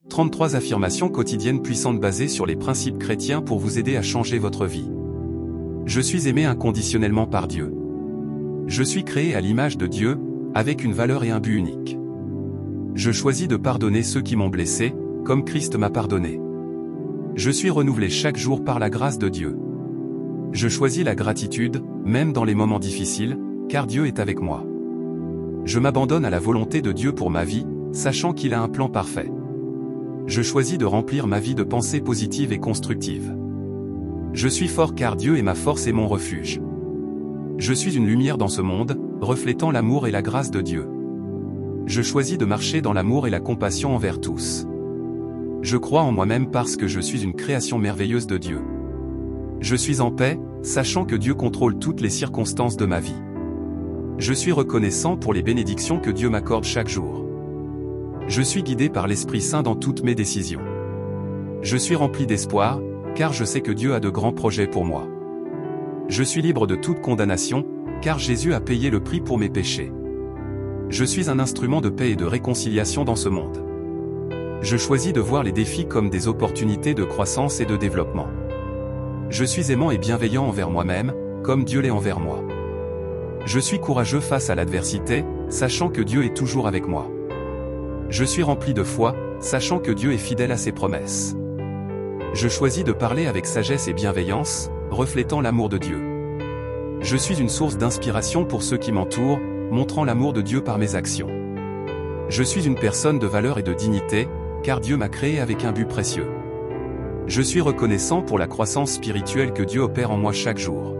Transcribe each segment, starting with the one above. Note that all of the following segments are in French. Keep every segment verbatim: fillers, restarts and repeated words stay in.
trente-trois affirmations quotidiennes puissantes basées sur les principes chrétiens pour vous aider à changer votre vie. Je suis aimé inconditionnellement par Dieu. Je suis créé à l'image de Dieu, avec une valeur et un but unique. Je choisis de pardonner ceux qui m'ont blessé, comme Christ m'a pardonné. Je suis renouvelé chaque jour par la grâce de Dieu. Je choisis la gratitude, même dans les moments difficiles, car Dieu est avec moi. Je m'abandonne à la volonté de Dieu pour ma vie, sachant qu'il a un plan parfait. Je choisis de remplir ma vie de pensées positives et constructives. Je suis fort car Dieu est ma force et mon refuge. Je suis une lumière dans ce monde, reflétant l'amour et la grâce de Dieu. Je choisis de marcher dans l'amour et la compassion envers tous. Je crois en moi-même parce que je suis une création merveilleuse de Dieu. Je suis en paix, sachant que Dieu contrôle toutes les circonstances de ma vie. Je suis reconnaissant pour les bénédictions que Dieu m'accorde chaque jour. Je suis guidé par l'Esprit Saint dans toutes mes décisions. Je suis rempli d'espoir, car je sais que Dieu a de grands projets pour moi. Je suis libre de toute condamnation, car Jésus a payé le prix pour mes péchés. Je suis un instrument de paix et de réconciliation dans ce monde. Je choisis de voir les défis comme des opportunités de croissance et de développement. Je suis aimant et bienveillant envers moi-même, comme Dieu l'est envers moi. Je suis courageux face à l'adversité, sachant que Dieu est toujours avec moi. Je suis rempli de foi, sachant que Dieu est fidèle à ses promesses. Je choisis de parler avec sagesse et bienveillance, reflétant l'amour de Dieu. Je suis une source d'inspiration pour ceux qui m'entourent, montrant l'amour de Dieu par mes actions. Je suis une personne de valeur et de dignité, car Dieu m'a créé avec un but précieux. Je suis reconnaissant pour la croissance spirituelle que Dieu opère en moi chaque jour.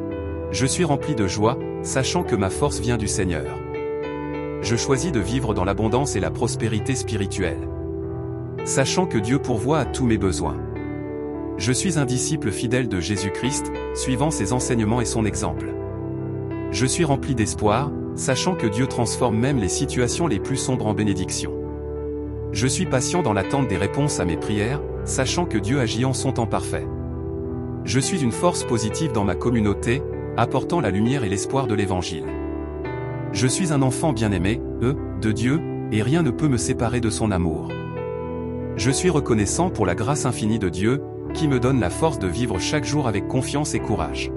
Je suis rempli de joie, sachant que ma force vient du Seigneur. Je choisis de vivre dans l'abondance et la prospérité spirituelle, sachant que Dieu pourvoit à tous mes besoins. Je suis un disciple fidèle de Jésus-Christ, suivant ses enseignements et son exemple. Je suis rempli d'espoir, sachant que Dieu transforme même les situations les plus sombres en bénédictions. Je suis patient dans l'attente des réponses à mes prières, sachant que Dieu agit en son temps parfait. Je suis une force positive dans ma communauté, apportant la lumière et l'espoir de l'Évangile. Je suis un enfant bien-aimé, euh, de Dieu, et rien ne peut me séparer de son amour. Je suis reconnaissant pour la grâce infinie de Dieu, qui me donne la force de vivre chaque jour avec confiance et courage.